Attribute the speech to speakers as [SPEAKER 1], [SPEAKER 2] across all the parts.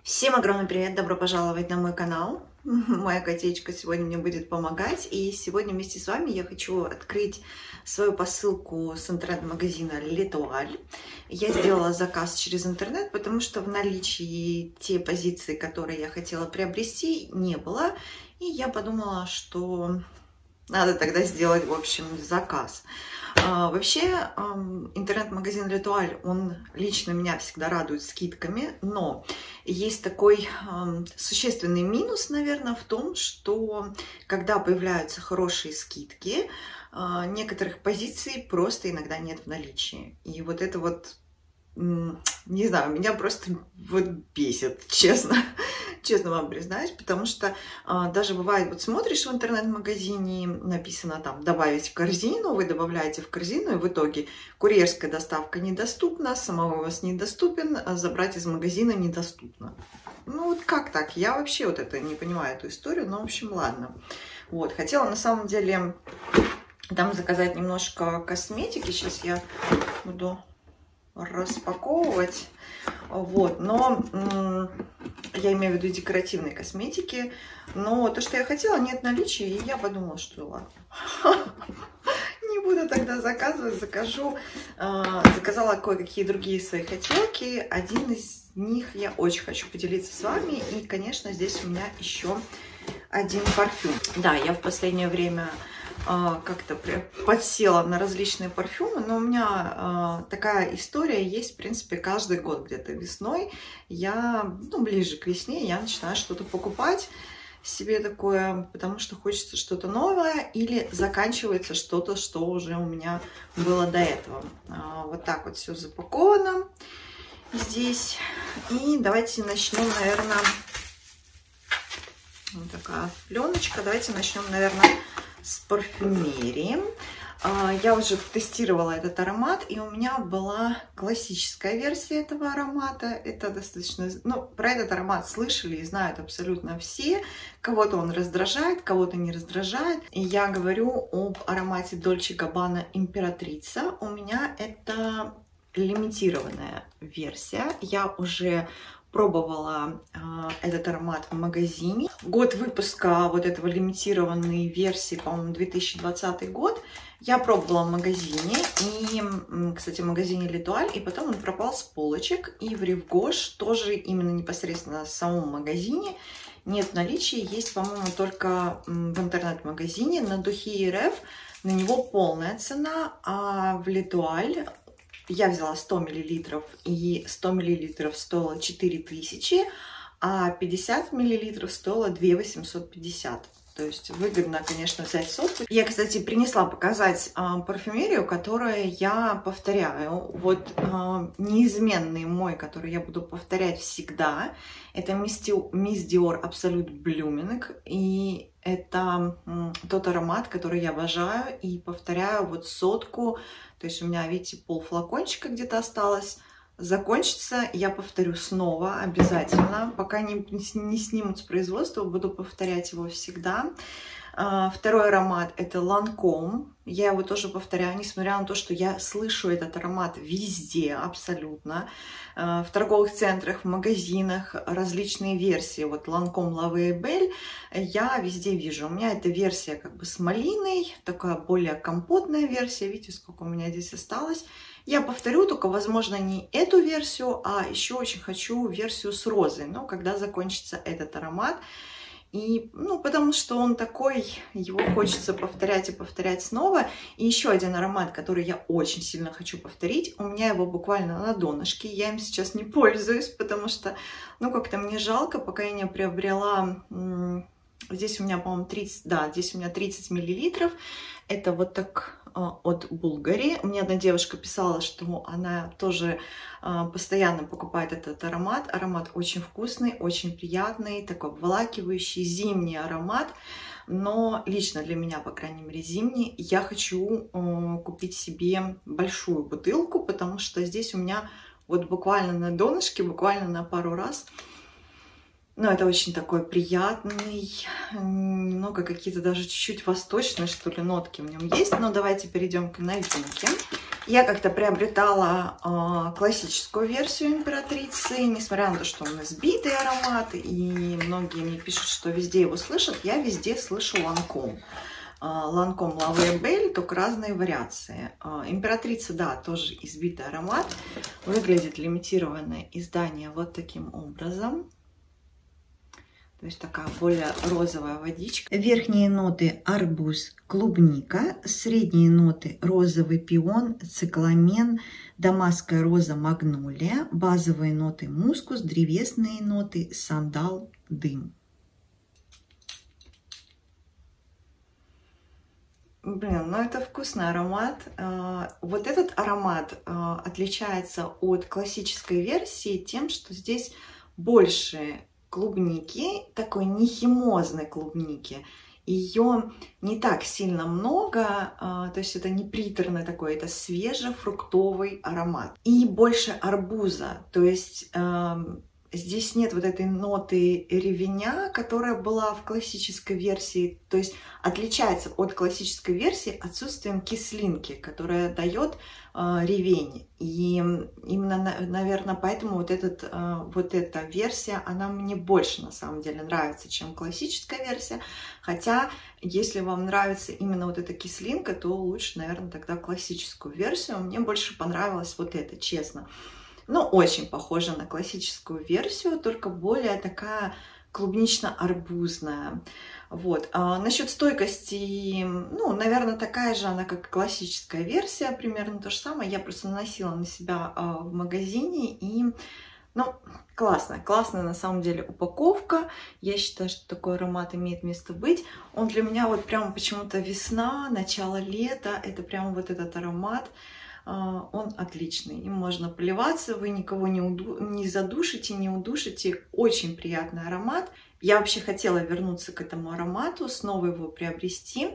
[SPEAKER 1] Всем огромный привет! Добро пожаловать на мой канал. Моя котечка сегодня мне будет помогать. И сегодня вместе с вами я хочу открыть свою посылку с интернет-магазина L'Etoile. Я сделала заказ через интернет, потому что в наличии те позиции, которые я хотела приобрести, не было. И я подумала, что надо тогда сделать, в общем, заказ. Вообще, интернет-магазин L'Etoile, он лично меня всегда радует скидками, но есть такой существенный минус, наверное, в том, что когда появляются хорошие скидки, некоторых позиций просто иногда нет в наличии. И вот это вот, не знаю, меня просто вот бесит, честно. Честно вам признаюсь, потому что даже бывает, вот смотришь в интернет-магазине, написано там «добавить в корзину», вы добавляете в корзину, и в итоге курьерская доставка недоступна, самовывоз недоступен, а забрать из магазина недоступно. Ну вот как так? Я вообще вот это не понимаю, эту историю, но в общем ладно. Вот, хотела на самом деле там заказать немножко косметики, сейчас я буду распаковывать, вот, но я имею в виду декоративной косметики, но то, что я хотела, нет наличия, и я подумала, что ладно, не буду тогда заказывать, заказала кое-какие другие свои хотелки, один из них я очень хочу поделиться с вами, и, конечно, здесь у меня еще один парфюм. Да, я в последнее время как-то подсела на различные парфюмы, но у меня такая история есть, в принципе, каждый год где-то весной. Я, ближе к весне, я начинаю что-то покупать себе такое, потому что хочется что-то новое, или заканчивается что-то, что уже у меня было до этого. Вот так вот все запаковано здесь. И давайте начнем, наверное, вот такая пленочка. Давайте начнем, наверное, с парфюмерии. Я уже тестировала этот аромат, и у меня была классическая версия этого аромата. Это достаточно... про этот аромат слышали и знают абсолютно все. Кого-то он раздражает, кого-то не раздражает. И я говорю об аромате Dolce Gabbana Императрица. У меня это лимитированная версия. Я уже пробовала этот аромат в магазине. Год выпуска вот этого лимитированной версии, по-моему, 2020 год. Я пробовала в магазине, и, кстати, в магазине L'Etoile, и потом он пропал с полочек. И в Ревгош тоже именно непосредственно в самом магазине нет в наличии. Есть, по-моему, только в интернет-магазине. На Духи РФ на него полная цена, а в L'Etoile я взяла 100 мл, и 100 мл стоило 4000, а 50 мл стоило 2850. То есть выгодно, конечно, взять сотку. Я, кстати, принесла показать парфюмерию, которую я повторяю. Вот неизменный мой, который я буду повторять всегда, это Miss Dior Absolute Blooming. И это тот аромат, который я обожаю и повторяю вот сотку. То есть у меня, видите, полфлакончика где-то осталось. Закончится, я повторю снова обязательно. Пока не снимут с производства, буду повторять его всегда. Второй аромат — это Lancôme. Я его тоже повторяю, несмотря на то, что я слышу этот аромат везде абсолютно. В торговых центрах, в магазинах различные версии. Вот Lancôme La Vie est Belle я везде вижу. У меня эта версия как бы с малиной, такая более компотная версия. Видите, сколько у меня здесь осталось. Я повторю, только, возможно, не эту версию, а еще очень хочу версию с розой. Но когда закончится этот аромат. И, потому что он такой, его хочется повторять и повторять снова. И еще один аромат, который я очень сильно хочу повторить. У меня его буквально на донышке. Я им сейчас не пользуюсь, потому что, как-то мне жалко, пока я не приобрела... Здесь у меня, по-моему, 30, да, здесь у меня 30 мл. Это вот так от Bulgari. Мне одна девушка писала, что она тоже постоянно покупает этот аромат. Аромат очень вкусный, очень приятный, такой обволакивающий, зимний аромат. Но лично для меня, по крайней мере, зимний. Я хочу купить себе большую бутылку, потому что здесь у меня вот буквально на донышке, буквально на пару раз Но это очень такой приятный, немного какие-то даже чуть-чуть восточные, что ли, нотки в нем есть. Но давайте перейдем к новинке. Я как-то приобретала классическую версию императрицы, несмотря на то, что он избитый аромат, и многие мне пишут, что везде его слышат, я везде слышу Lancôme. Lancôme La Vie est Belle, только разные вариации. Императрица, да, тоже избитый аромат. Выглядит лимитированное издание вот таким образом. То есть такая более розовая водичка. Верхние ноты арбуз, клубника. Средние ноты розовый пион, цикламен, дамасская роза, магнолия. Базовые ноты мускус, древесные ноты сандал, дым. Блин, ну это вкусный аромат. Вот этот аромат отличается от классической версии тем, что здесь больше клубники, такой нехимозной клубники. Ее не так сильно много, то есть это не приторный такой, это свежефруктовый аромат. И больше арбуза, то есть здесь нет вот этой ноты ревеня, которая была в классической версии. То есть отличается от классической версии отсутствием кислинки, которая дает ревень. И именно, наверное, поэтому вот эта версия, она мне больше на самом деле нравится, чем классическая версия. Хотя, если вам нравится именно вот эта кислинка, то лучше, наверное, тогда классическую версию. Мне больше понравилось вот это, честно. Ну, очень похожа на классическую версию, только более такая клубнично-арбузная. Вот. Насчет стойкости, ну, наверное, такая же она, как и классическая версия, примерно то же самое. Я просто наносила на себя в магазине, и, ну, классная на самом деле упаковка. Я считаю, что такой аромат имеет место быть. Он для меня вот прямо почему-то весна, начало лета, это прямо вот этот аромат. Он отличный, им можно поливаться, вы никого не задушите, не удушите. Очень приятный аромат. Я вообще хотела вернуться к этому аромату, снова его приобрести,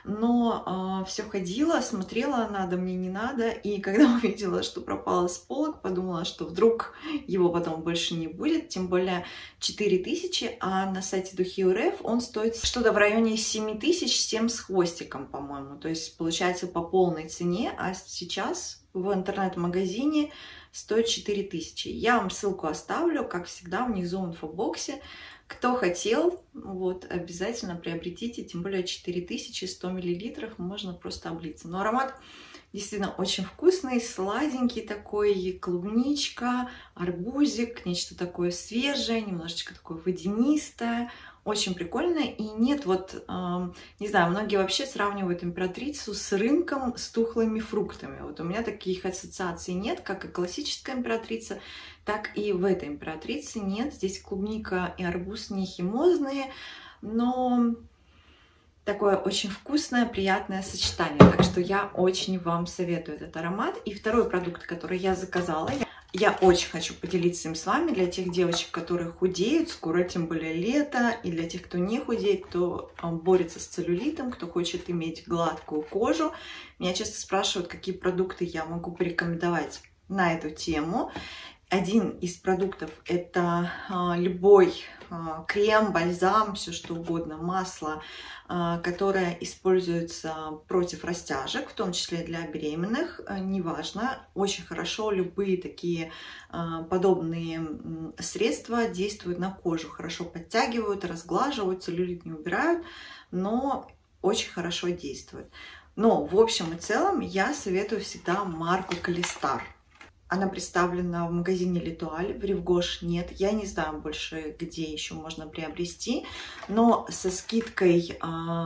[SPEAKER 1] но все ходила, смотрела, надо мне, не надо. И когда увидела, что пропало с полок, подумала, что вдруг его потом больше не будет. Тем более 4000, а на сайте Духи.рф он стоит что-то в районе 7000, 7 с хвостиком, по-моему. То есть получается по полной цене, а сейчас в интернет-магазине стоит 4000. Я вам ссылку оставлю, как всегда, внизу в инфобоксе. Кто хотел, вот, обязательно приобретите, тем более 4000, 100 мл можно просто облиться. Но аромат действительно очень вкусный, сладенький такой, клубничка, арбузик, нечто такое свежее, немножечко такое водянистое. Очень прикольно, и нет вот, не знаю, многие вообще сравнивают императрицу с рынком с тухлыми фруктами. Вот у меня таких ассоциаций нет, как и классическая императрица, так и в этой императрице нет. Здесь клубника и арбуз не химозные, но такое очень вкусное, приятное сочетание. Так что я очень вам советую этот аромат. И второй продукт, который я заказала, я очень хочу поделиться им с вами для тех девочек, которые худеют, скоро тем более лето, и для тех, кто не худеет, кто борется с целлюлитом, кто хочет иметь гладкую кожу. Меня часто спрашивают, какие продукты я могу порекомендовать на эту тему. Один из продуктов – это любой крем, бальзам, все что угодно, масло, которое используется против растяжек, в том числе для беременных, неважно. Очень хорошо любые такие подобные средства действуют на кожу, хорошо подтягивают, разглаживают, целлюлит не убирают, но очень хорошо действуют. Но в общем и целом я советую всегда марку Колестар. Она представлена в магазине L'Etoile, в Рив-Гош нет. Я не знаю больше, где еще можно приобрести. Но со скидкой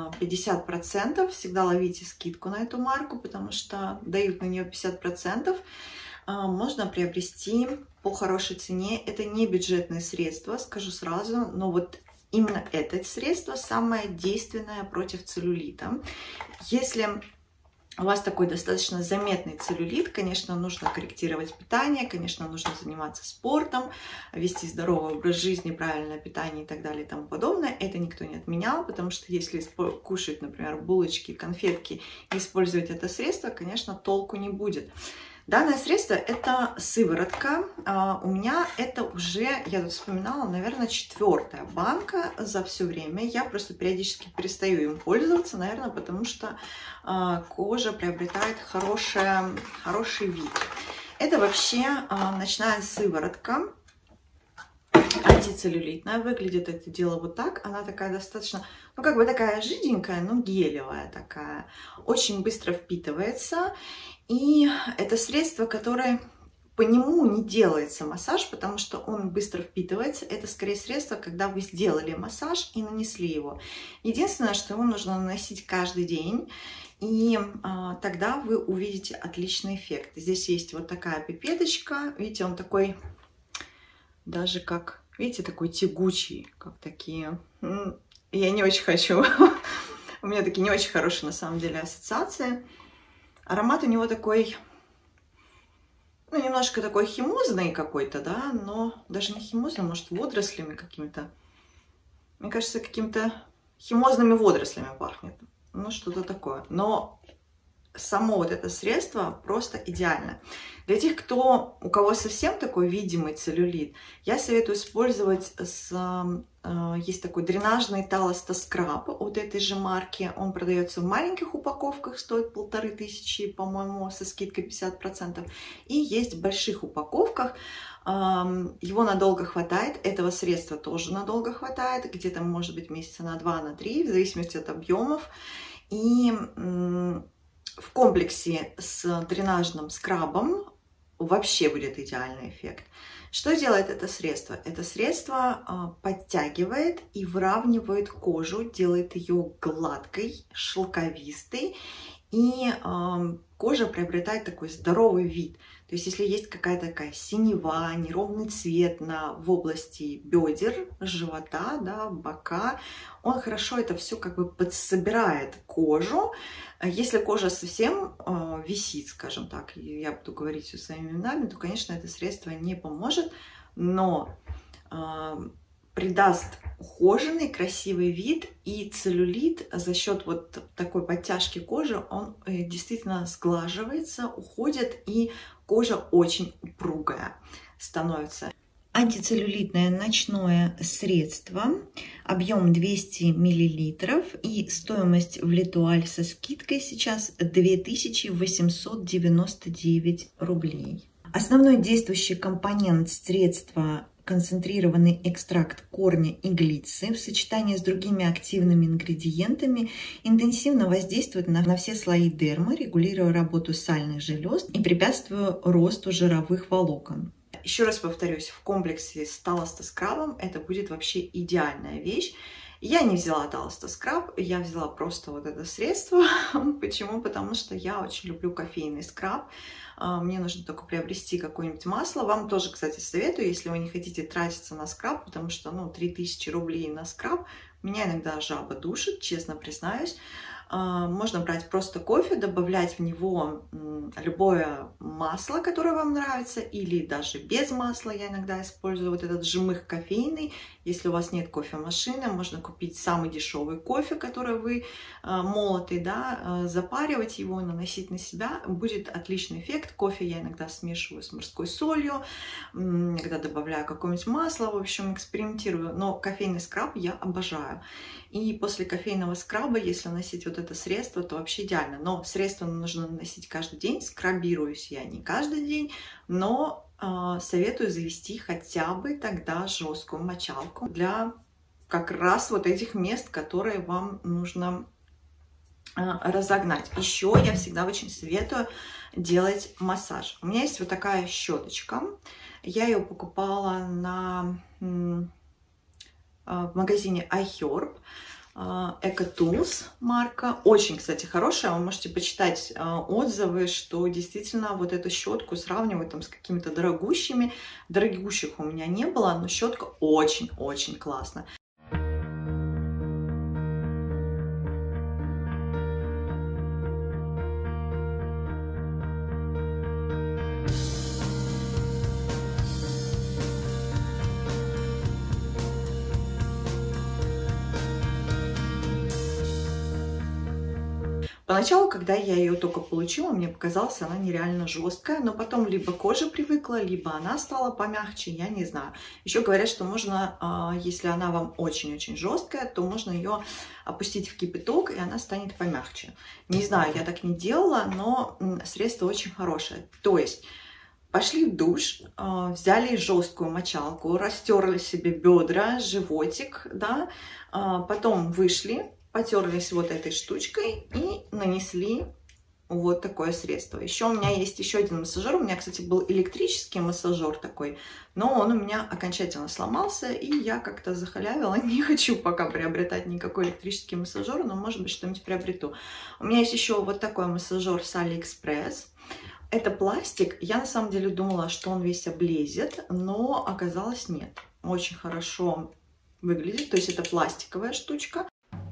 [SPEAKER 1] 50%. Всегда ловите скидку на эту марку, потому что дают на нее 50%. Можно приобрести по хорошей цене. Это не бюджетное средство, скажу сразу. Но вот именно это средство самое действенное против целлюлита. Если у вас такой достаточно заметный целлюлит, конечно, нужно корректировать питание, конечно, нужно заниматься спортом, вести здоровый образ жизни, правильное питание и так далее и тому подобное. Это никто не отменял, потому что если кушать, например, булочки, конфетки и использовать это средство, конечно, толку не будет. Данное средство это сыворотка. У меня это уже, я тут вспоминала, наверное, 4-я банка за все время. Я просто периодически перестаю им пользоваться, наверное, потому что кожа приобретает хороший вид. Это вообще ночная сыворотка. Антицеллюлитная. Выглядит это дело вот так. Она такая достаточно, ну как бы такая жиденькая, но гелевая такая. Очень быстро впитывается. И это средство, которое по нему не делается массаж, потому что он быстро впитывается. Это скорее средство, когда вы сделали массаж и нанесли его. Единственное, что его нужно наносить каждый день. И тогда вы увидите отличный эффект. Здесь есть вот такая пипеточка. Видите, он такой... Даже как, видите, такой тягучий, как такие... Я не очень хочу. У меня такие не очень хорошие, на самом деле, ассоциации. Аромат у него такой, ну, немножко такой химозный какой-то, да, но даже не химозный, может, водорослями какими-то. Мне кажется, какими-то химозными водорослями пахнет. Ну, что-то такое. Но... само вот это средство просто идеально. Для тех, у кого совсем такой видимый целлюлит, я советую использовать есть такой дренажный талостоскраб от этой же марки. Он продается в маленьких упаковках, стоит 1500, по-моему, со скидкой 50%. И есть в больших упаковках. Его надолго хватает, этого средства тоже надолго хватает, где-то, может быть, месяца на 2, на 3, в зависимости от объемов. И в комплексе с дренажным скрабом вообще будет идеальный эффект. Что делает это средство? Это средство подтягивает и выравнивает кожу, делает ее гладкой, шелковистой, и кожа приобретает такой здоровый вид. То есть, если есть какая-то такая синева, неровный цвет в области бедер, живота, да, бока, он хорошо это все как бы подсобирает кожу. Если кожа совсем висит, скажем так, и я буду говорить все своими именами, то, конечно, это средство не поможет, но придаст ухоженный, красивый вид, и целлюлит за счет вот такой подтяжки кожи, он действительно сглаживается, уходит, и кожа очень упругая становится. Антицеллюлитное ночное средство, объем 200 мл и стоимость в Летуаль со скидкой сейчас 2899 рублей. Основной действующий компонент средства – концентрированный экстракт корня иглицы в сочетании с другими активными ингредиентами интенсивно воздействует на все слои дермы, регулируя работу сальных желез и препятствуя росту жировых волокон. Еще раз повторюсь, в комплексе с талостоскрабом это будет вообще идеальная вещь. Я не взяла талостоскраб, я взяла просто вот это средство. Почему? Потому что я очень люблю кофейный скраб. Мне нужно только приобрести какое-нибудь масло. Вам тоже, кстати, советую, если вы не хотите тратиться на скраб, потому что, 3000 рублей на скраб меня иногда жаба душит, честно признаюсь. Можно брать просто кофе, добавлять в него любое масло, которое вам нравится, или даже без масла. Я иногда использую вот этот жмых кофейный. Если у вас нет кофемашины, можно купить самый дешевый кофе, который вы молотый, да, запаривать его, наносить на себя. Будет отличный эффект. Кофе я иногда смешиваю с морской солью, иногда добавляю какое-нибудь масло, в общем, экспериментирую. Но кофейный скраб я обожаю. И после кофейного скраба, если наносить вот это средство, то вообще идеально. Но средство нужно наносить каждый день. Скрабируюсь я не каждый день, но советую завести хотя бы тогда жесткую мочалку для как раз вот этих мест, которые вам нужно разогнать. Еще я всегда очень советую делать массаж. У меня есть вот такая щеточка. Я ее покупала в магазине iHerb. EcoTools марка. Очень, кстати, хорошая. Вы можете почитать отзывы, что действительно вот эту щетку сравнивают там с какими-то дорогущими. Дорогущих у меня не было, но щетка очень-очень классная. Поначалу, когда я ее только получила, мне показалось, она нереально жесткая, но потом либо кожа привыкла, либо она стала помягче, я не знаю. Еще говорят, что можно, если она вам очень-очень жесткая, то можно ее опустить в кипяток, и она станет помягче. Не знаю, я так не делала, но средство очень хорошее. То есть пошли в душ, взяли жесткую мочалку, растерли себе бедра, животик, да, потом вышли, потерлись вот этой штучкой и нанесли вот такое средство. Еще у меня есть еще один массажер. У меня, кстати, был электрический массажер такой, но он у меня окончательно сломался, и я как-то захалявила. Не хочу пока приобретать никакой электрический массажер, но, может быть, что-нибудь приобрету. У меня есть еще вот такой массажер с AliExpress. Это пластик. Я на самом деле думала, что он весь облезет, но оказалось нет. Очень хорошо выглядит. То есть это пластиковая штучка.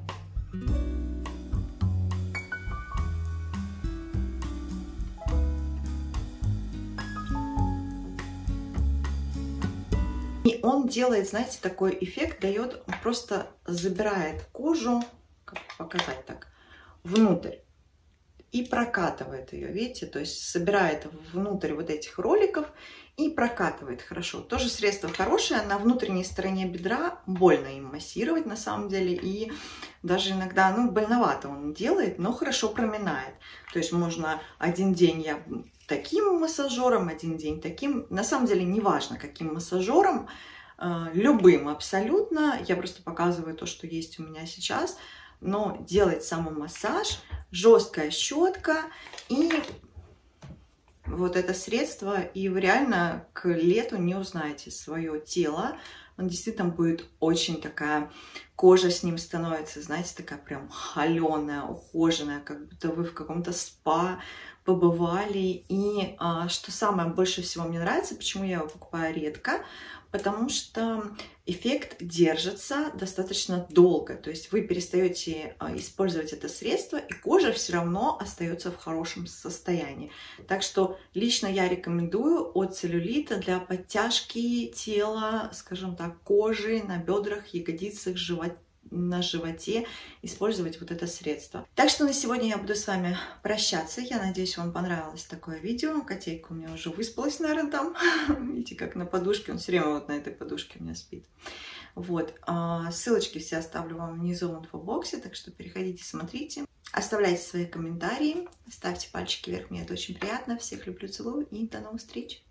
[SPEAKER 1] И он делает, знаете, такой эффект, дает, он просто забирает кожу, как показать так, внутрь и прокатывает ее, видите, то есть собирает внутрь вот этих роликов и прокатывает хорошо. Тоже средство хорошее, на внутренней стороне бедра больно им массировать на самом деле, и даже иногда, ну, больновато он делает, но хорошо проминает. То есть можно один день я таким массажером, один день таким, на самом деле не важно каким массажером, любым абсолютно, я просто показываю то, что есть у меня сейчас, но делать самомассаж, жесткая щетка и вот это средство, и вы реально к лету не узнаете свое тело. Он действительно будет очень такая, кожа с ним становится, знаете, такая прям холеная, ухоженная, как будто вы в каком-то спа побывали. И что самое больше всего мне нравится, почему я его покупаю редко, потому что эффект держится достаточно долго. То есть вы перестаете использовать это средство, и кожа все равно остается в хорошем состоянии. Так что лично я рекомендую от целлюлита для подтяжки тела, скажем так, кожи на бедрах, ягодицах, на животе использовать вот это средство. Так что на сегодня я буду с вами прощаться. Я надеюсь, вам понравилось такое видео. Котейка у меня уже выспалась, наверное, там. Видите, как на подушке. Он все время вот на этой подушке у меня спит. Вот. Ссылочки все оставлю вам внизу в инфобоксе, так что переходите, смотрите. Оставляйте свои комментарии, ставьте пальчики вверх, мне это очень приятно. Всех люблю, целую и до новых встреч!